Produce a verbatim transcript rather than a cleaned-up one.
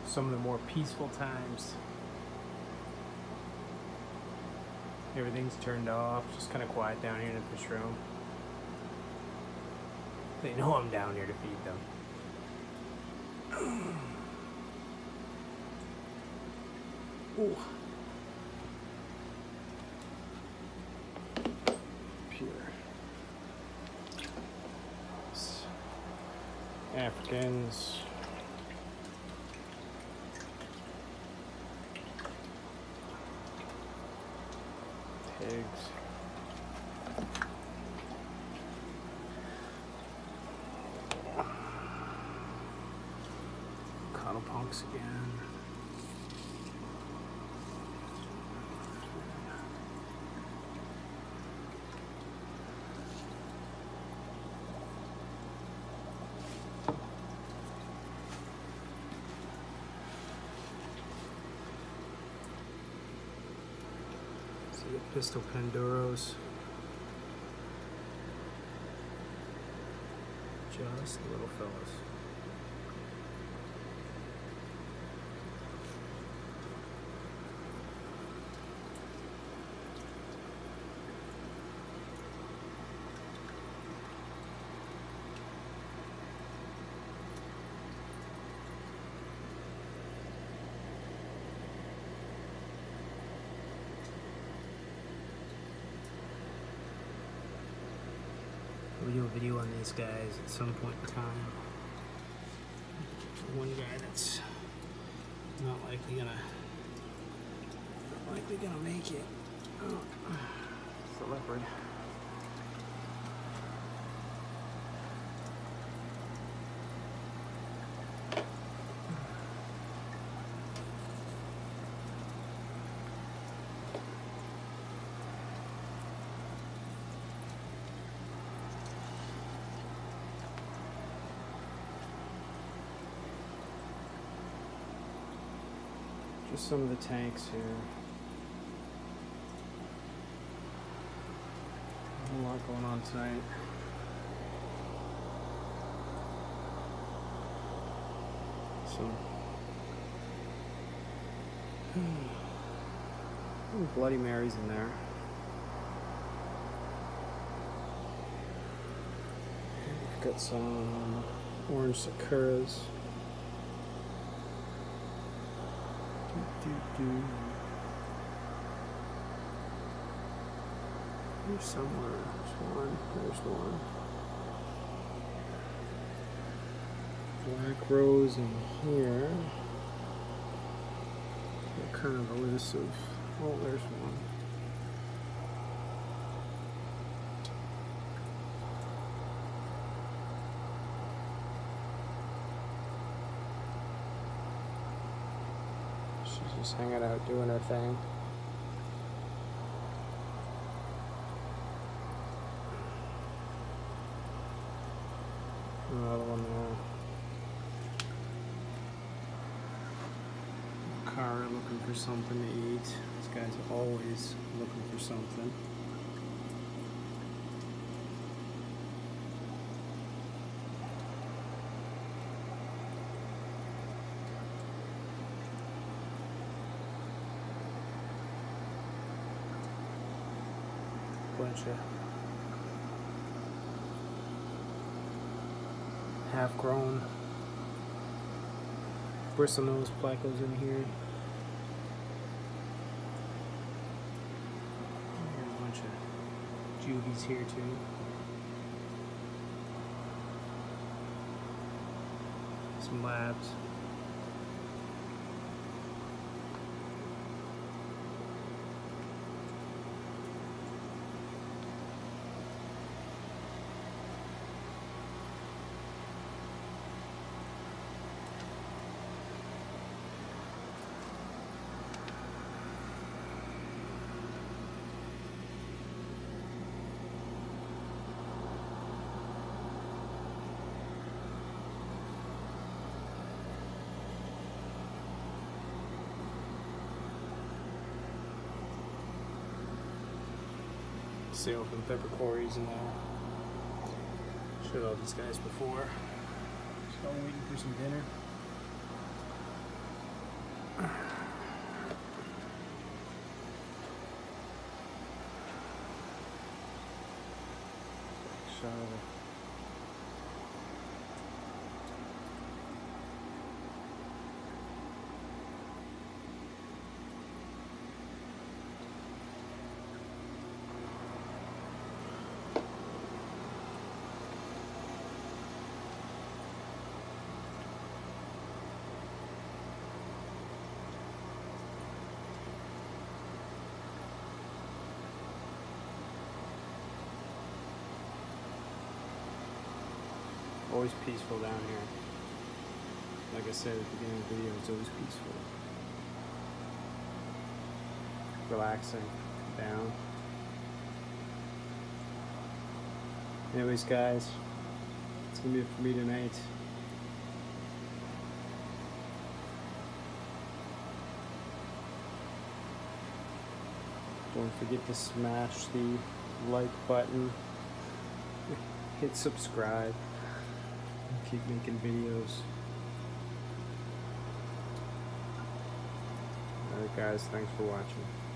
some of the more peaceful times. Everything's turned off, just kind of quiet down here in the fish room. They know I'm down here to feed them. Ooh. Pure. Africans. Pigs. Cattle punks again. See the pistol Panduros. Just the little fellas. We'll do a video on these guys at some point in time. One guy that's not likely gonna not likely gonna make it. Oh, it's a leopard. Just some of the tanks here. A lot going on tonight. Some Bloody Marys in there. We've got some orange Sakuras. Do, do. Here's somewhere. There's one. There's one. Black rose in here. What kind of elusive? Oh, there's one. Just hanging out doing her thing. Another one there. Car looking for something to eat. This guy's always looking for something. Bunch of half-grown bristlenose placos in here. There's a bunch of juvies here too. Some labs. Sail from pepper quarries and uh, showed all these guys before. So I'm waiting for some dinner. Shot of it. Always peaceful down here. Like I said at the beginning of the video, it's always peaceful. Relaxing, down. Anyways guys, it's gonna be it for me tonight. Don't forget to smash the like button, hit subscribe. Keep making videos. Alright guys, thanks for watching.